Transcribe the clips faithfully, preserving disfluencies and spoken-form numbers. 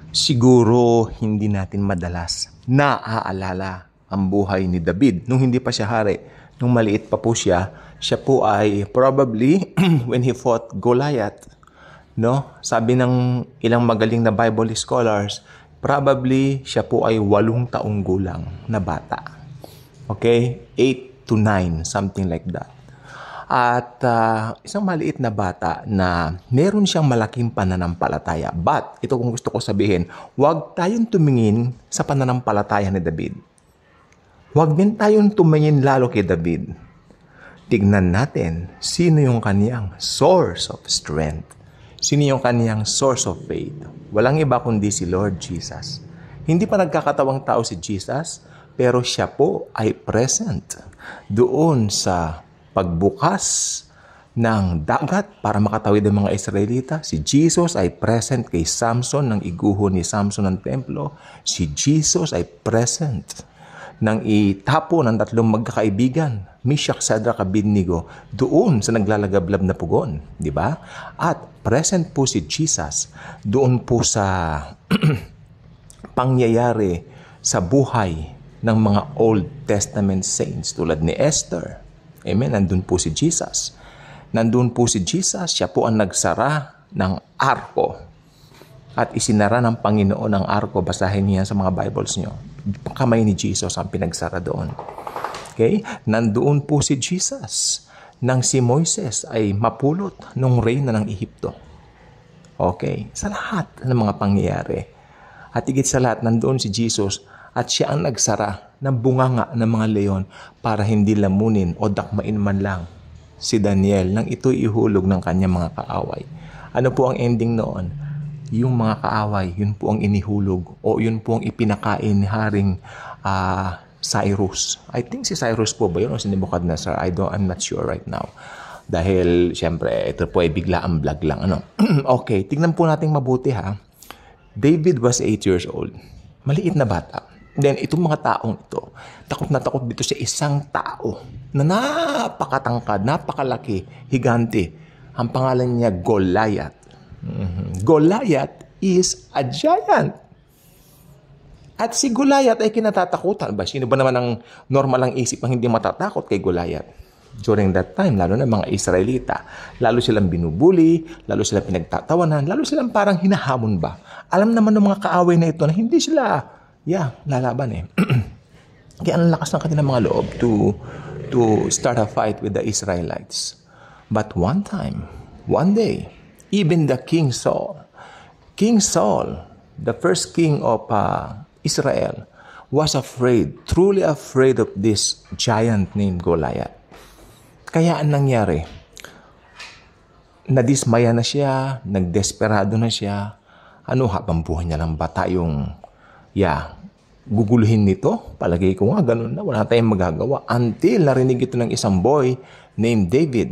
Siguro hindi natin madalas naaalala ang buhay ni David nung hindi pa siya hari. Nung maliit pa po siya, siya po ay probably when he fought Goliath, no? Sabi ng ilang magaling na Bible scholars, probably siya po ay walong taong gulang na bata. Okay? Eight to nine, something like that. At uh, isang maliit na bata na meron siyang malaking pananampalataya. But, ito kung gusto ko sabihin, huwag tayong tumingin sa pananampalataya ni David. Huwag din tayong tumingin lalo kay David. Tignan natin sino yung kaniyang source of strength. Sino yung kaniyang source of faith. Walang iba kundi si Lord Jesus. Hindi pa nagkakatawang tao si Jesus, pero siya po ay present doon sa pagbukas ng dagat para makatawid ang mga Israelita. Si Jesus ay present kay Samson ng iguho ni Samson ng templo. Si Jesus ay present nang itapo ng tatlong magkakaibigan, Meshach, Shadrach, Abednego, doon sa naglalagablab na pugon, di ba? At present po si Jesus doon po sa pangyayari sa buhay ng mga Old Testament saints tulad ni Esther. Amen. Nandun po si Jesus. Nandun po si Jesus. Siya po ang nagsara ng arko. At isinara ng Panginoon ang arko. Basahin niya sa mga Bibles niyo. Kamay ni Jesus ang pinagsara doon. Okay? Nandoon po si Jesus nang si Moises ay mapulot nung reyna ng Ehipto. Okay? Sa lahat ng mga pangyayari. At higit sa lahat, nandoon si Jesus at siya ang nagsara ng bunganga ng mga leon para hindi lamunin o dakmain man lang si Daniel nang ito'y ihulog ng kanyang mga kaaway. Ano po ang ending noon? Yung mga kaaway, yun po ang inihulog o yun po ang ipinakain ni Haring uh, Cyrus. I think si Cyrus po ba yun o si Nebuchadnezzar? I don't, I'm not sure right now. Dahil, syempre, ito po ay bigla ang vlog lang. Ano? Okay, tignan po natin mabuti ha. David was eight years old. Maliit na bata. Then, itong mga taong ito, takot na takot dito sa isang tao na napakatangkad, napakalaki, higante. Ang pangalan niya, Goliath. Mm-hmm. Goliath is a giant. At si Goliath ay kinatatakutan. Ba? Sino ba naman ang normal ang isip ang hindi matatakot kay Goliath? During that time, lalo na mga Israelita, lalo silang binubuli, lalo silang pinagtatawanan, lalo silang parang hinahamon ba? Alam naman ng mga kaaway na ito na hindi sila Yeah, lalaban eh. Kaya ang lakas ng kanilang mga loob to, to start a fight with the Israelites. But one time, one day, even the King Saul, King Saul, the first king of uh, Israel, was afraid, truly afraid of this giant named Goliath. Kaya ang nangyari, nadismaya na siya, nagdesperado na siya. Ano, habang buhay niya lang ba tayong Yeah, guguluhin nito? Palagay ko nga, ganun na. Wala tayong magagawa. Until narinig ito ng isang boy named David.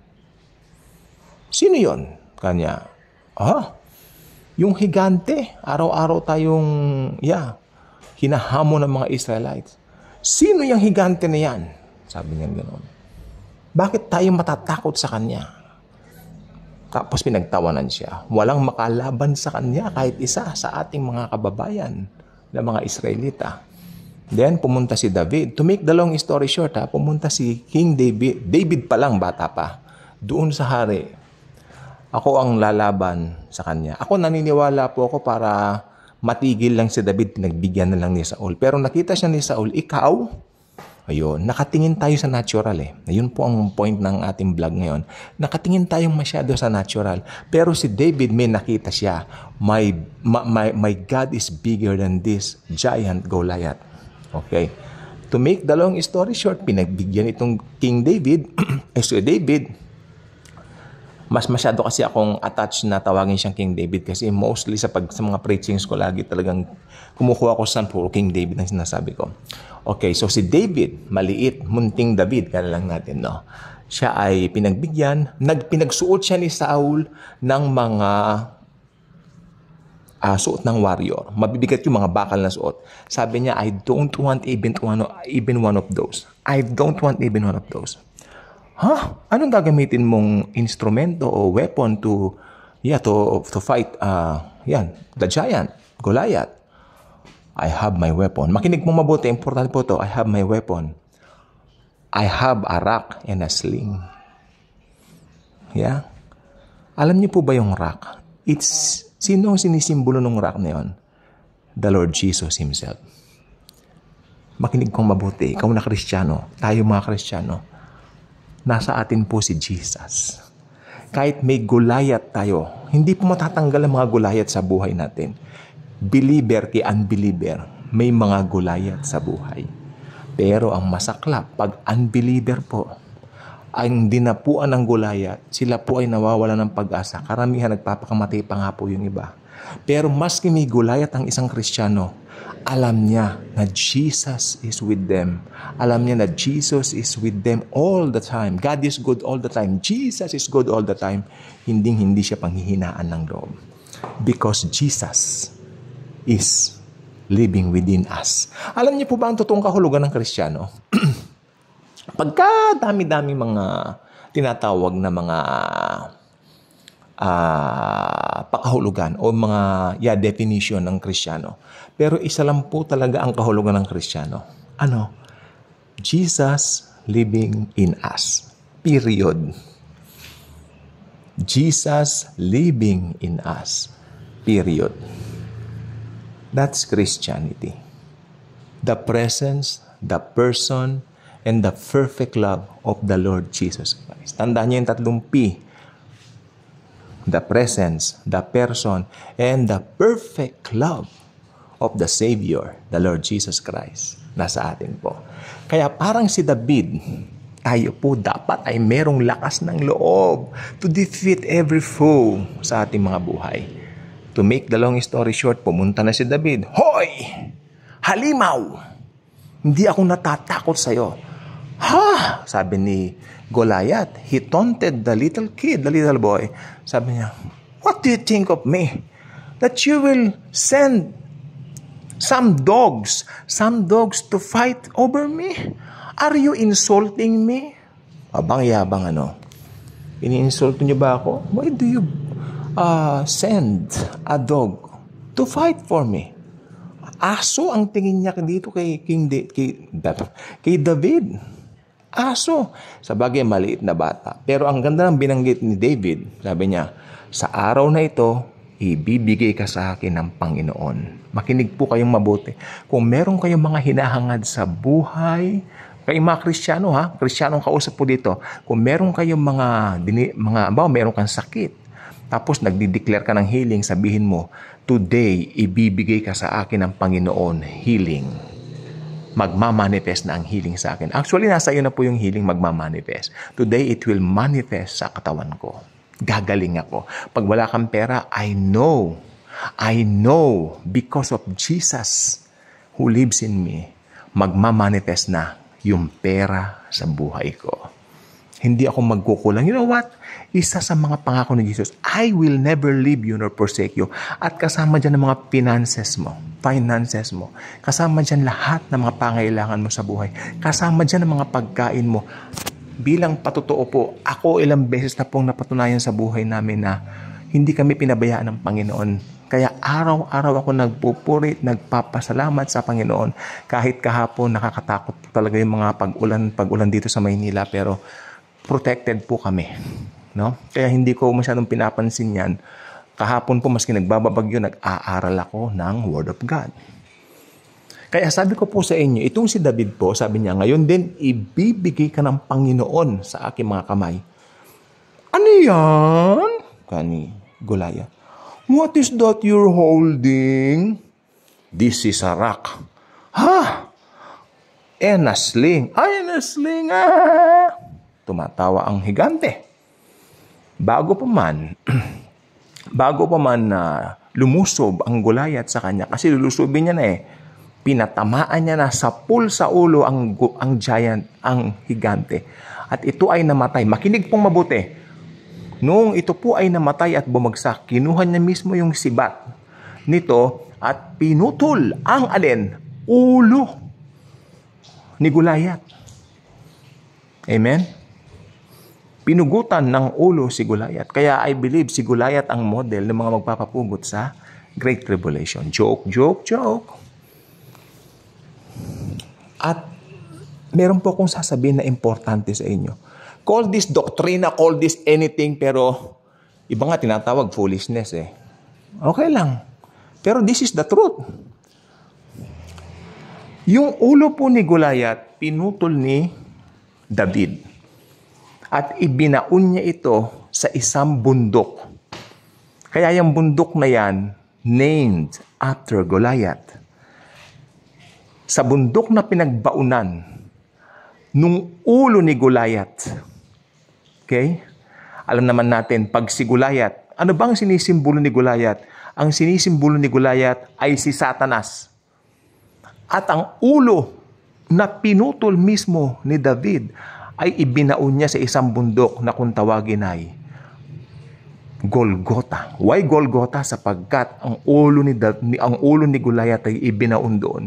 Sino yon? Kanya, ah, yung higante. Araw-araw tayong, yeah, hinahamon ng mga Israelites. Sino yung higante na yan? Sabi niya ganun. Bakit tayo matatakot sa kanya? Tapos pinagtawanan siya. Walang makalaban sa kanya kahit isa sa ating mga kababayan na mga Israelita. Then, pumunta si David. To make the long story short, ha, pumunta si King David. David pa lang, bata pa. Doon sa hari. Ako ang lalaban sa kanya. Ako naniniwala po ako para matigil lang si David, pinagbigyan na lang ni Saul. Pero nakita siya ni Saul, ikaw, ayun, nakatingin tayo sa natural eh. Ayun po ang point ng ating vlog ngayon. Nakatingin tayong masyado sa natural. Pero si David, may nakita siya. My, my, my God is bigger than this giant Goliath. Okay. To make the long story short, pinagbigyan itong King David. eh so David, mas masyado kasi akong attached na tawagin siyang King David kasi mostly sa, pag, sa mga preachings ko lagi talagang kumukuha ko sa puro King David ang sinasabi ko. Okay, so si David, maliit, munting David, kaya lang natin, no? Siya ay pinagbigyan, nagpinagsuot siya ni Saul ng mga uh, suot ng warrior. Mabibigat yung mga bakal na suot. Sabi niya, I don't want even one, even one of those. I don't want even one of those. Huh? Anong gagamitin mong instrumento o weapon to yeah to to fight uh yan, the giant? Goliath, I have my weapon. Makinig mo mabuti, importante po to. I have my weapon. I have a rock and a sling. Yeah? Alam niyo po ba yung rock? It's, sino ang sinisimbolo ng rock na yun? The Lord Jesus Himself. Makinig kong mabuti. Ikaw na Kristiyano, tayo mga Kristiyano, nasa atin po si Jesus. Kahit may Goliath tayo, hindi po matatanggal ang mga Goliath sa buhay natin. Believer kay unbeliever, may mga Goliath sa buhay. Pero ang masaklap, pag unbeliever po, ang dinapuan ng Goliath, sila po ay nawawala ng pag-asa. Karamihan nagpapakamatay pa nga po yung iba. Pero maski may Goliath ang isang Kristiyano, alam niya na Jesus is with them. Alam niya na Jesus is with them all the time. God is good all the time. Jesus is good all the time. Hinding-hindi siya panghihinaan ng loob. Because Jesus is living within us. Alam niyo po ba ang totoong kahulugan ng Kristiyano? Pagka dami-dami mga tinatawag na mga uh, pakahulugan o mga yeah, definition ng Kristiyano. Pero isa lang po talaga ang kahulugan ng Kristiyano. Ano? Jesus living in us. Period. Jesus living in us. Period. That's Christianity. The presence, the person, and the perfect love of the Lord Jesus Christ. Tandaan niyo yung tatlong P. The presence, the person, and the perfect love of the Savior, the Lord Jesus Christ. Nasa atin po. Kaya parang si David, tayo po dapat ay merong lakas ng loob to defeat every foe sa ating mga buhay. To make the long story short, pumunta na si David. Hoy! Halimaw! Hindi ako natatakot sa'yo. Ha! Sabi ni Goliath. He taunted the little kid, the little boy. Sabi niya, what do you think of me? That you will send some dogs, some dogs to fight over me? Are you insulting me? Abang yabang ano? Ini-insult niyo ba ako? Why do you uh, send a dog to fight for me? Aso ang tingin niya dito kay King De, kay, kay David. Aso. Sa bagay, maliit na bata. Pero ang ganda ng binanggit ni David, sabi niya, sa araw na ito, ibibigay ka sa akin ng Panginoon. Makinig po kayong mabuti. Kung meron kayong mga hinahangad sa buhay, kayong mga Kristiyano ha, Kristiyanong kausap po dito, kung meron kayong mga, dini, mga ba, meron kang sakit, tapos nagdi-declare ka ng healing, sabihin mo, today, ibibigay ka sa akin ng Panginoon healing. Magmamanifest na ang healing sa akin. Actually, nasa iyo na po yung healing magmamanifest. Today, it will manifest sa katawan ko. Gagaling ako. Pag wala kang pera, I know, I know, because of Jesus who lives in me, magmamanifest na yung pera sa buhay ko. Hindi ako magkukulang. You know what? Isa sa mga pangako ni Jesus, I will never leave you nor forsake you. At kasama dyan ang mga finances mo, finances mo. Kasama dyan lahat ng mga pangailangan mo sa buhay. Kasama dyan ang mga pagkain mo. Bilang patotoo po, ako ilang beses na pong napatunayan sa buhay namin na hindi kami pinabayaan ng Panginoon. Kaya araw-araw ako nagpupurit, nagpapasalamat sa Panginoon. Kahit kahapon nakakatakot talaga yung mga pag-ulan, pag-ulan dito sa Maynila, pero protected po kami, no? Kaya hindi ko masyadong pinapansin yan. Kahapon po, maski nagbababagyo, nag-aaral ako ng Word of God. Kaya sabi ko po sa inyo, itong si David po, sabi niya, ngayon din, ibibigay ka ng Panginoon sa aking mga kamay. Ano yan? Kani Goliath. What is that you're holding? This is a rock. Ha? And a sling. Ay, and a sling. Ah! Tumatawa ang higante. Bago pa man, bago pa man na uh, lumusob ang Goliath sa kanya, kasi lulusubin niya na eh, pinatamaan niya na sa pul sa ulo ang, ang giant, ang higante. At ito ay namatay. Makinig pong mabuti. Noong ito po ay namatay at bumagsak, kinuha niya mismo yung sibat nito at pinutol ang alin? Ulo ni Goliath. Amen? Pinugutan ng ulo si Goliath. Kaya I believe si Goliath ang model ng mga magpapapugot sa Great Tribulation. Joke, joke, joke. At meron po akong sasabihin na importante sa inyo. Call this doctrina, call this anything, pero iba nga tinatawag foolishness eh. Okay lang. Pero this is the truth. Yung ulo po ni Goliath, pinutol ni David. At ibinaon niya ito sa isang bundok. Kaya yung bundok na yan, named after Goliath. Sa bundok na pinagbaunan nung ulo ni Goliath. Okay? Alam naman natin, pag si Goliath, ano bang sinisimbolo ni Goliath? Ang sinisimbolo ni Goliath ay si Satanas. At ang ulo na pinutol mismo ni David ay ibinaon niya sa isang bundok na kung tawagin ay Golgotha. Why Golgotha? Sapagkat ang ulo ni, ang ulo ni Goliath ay ibinaon doon.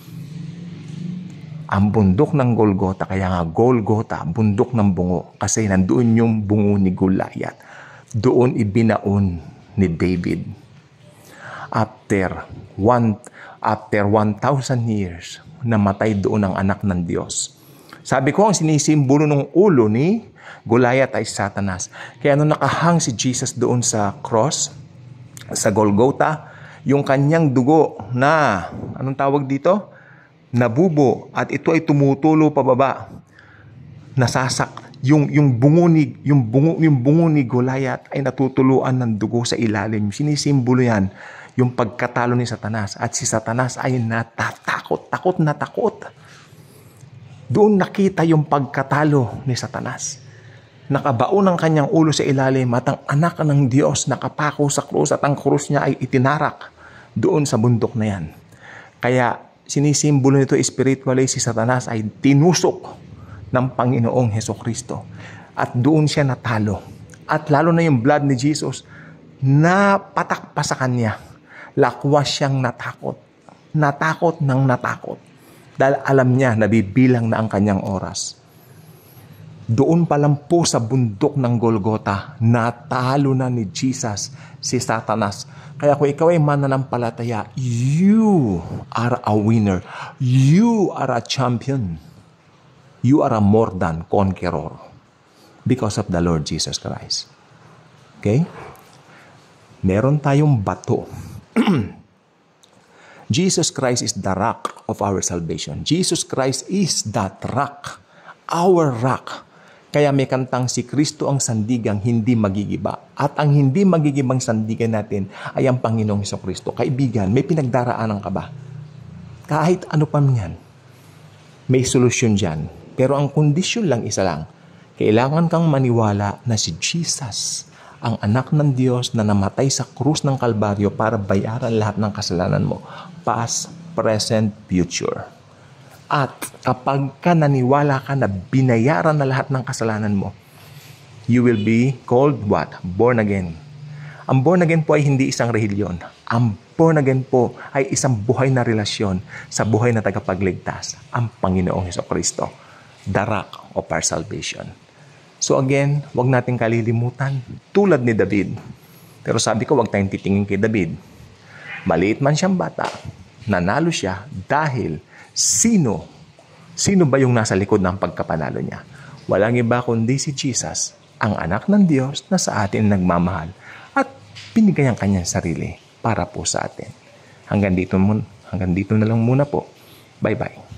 Ang bundok ng Golgotha, kaya nga Golgotha, bundok ng bungo. Kasi nandoon yung bungo ni Goliath. Doon ibinaon ni David. After one, after one thousand years, namatay doon ang anak ng Diyos. Sabi ko, ang sinisimbolo ng ulo ni Goliath ay Satanas. Kaya nung nakahang si Jesus doon sa cross, sa Golgotha, yung kanyang dugo na, anong tawag dito? Nabubo, at ito ay tumutulo pababa. Nasasak. Yung, yung, bungo ni, yung, bungo, yung bungo ni Goliath ay natutuluan ng dugo sa ilalim. Sinisimbolo yan, yung pagkatalo ni Satanas. At si Satanas ay natatakot, takot na takot. Doon nakita yung pagkatalo ni Satanas. Nakabaon ang kanyang ulo sa ilalim at ang anak ng Diyos nakapako sa krus at ang krus niya ay itinarak doon sa bundok na yan. Kaya sinisimbolo nito spiritually, si Satanas ay tinusok ng Panginoong Hesukristo. At doon siya natalo. At lalo na yung blood ni Jesus, napatak pa sa kanya. Lakwas siyang natakot. Natakot ng natakot. Dahil alam niya, nabibilang na ang kanyang oras. Doon pa lang po sa bundok ng Golgotha, natalo na ni Jesus si Satanas. Kaya kung ikaw ay mananampalataya, you are a winner. You are a champion. You are a more than conqueror because of the Lord Jesus Christ. Okay? Meron tayong bato. Jesus Christ is the rock of our salvation. Jesus Christ is that rock. Our rock. Kaya may kantang si Kristo ang sandigang hindi magigiba. At ang hindi magigibang sandigan natin ay ang Panginoong Hesukristo. Kaibigan, may pinagdaraanan ka ba? Kahit ano pa man, may solusyon dyan. Pero ang kondisyon lang isa lang. Kailangan kang maniwala na si Jesus, ang anak ng Diyos na namatay sa krus ng Kalbaryo para bayaran lahat ng kasalanan mo. Past, present, future. At kapag ka naniwala ka na binayaran na lahat ng kasalanan mo, you will be called what? Born again. Ang born again po ay hindi isang relihiyon. Ang born again po ay isang buhay na relasyon sa buhay na tagapagligtas, ang Panginoong Hesukristo, the rock of our salvation. So again, wag nating kalilimutan, tulad ni David. Pero sabi ko, wag tayong titingin kay David. Maliit man siyang bata, nanalo siya dahil Sino? Sino ba yung nasa likod ng pagkapanalo niya? Walang iba kundi si Jesus, ang anak ng Diyos na sa atin nagmamahal at binigay ang kanyang sarili para po sa atin. Hanggang dito, hanggang dito na lang muna po. Bye-bye.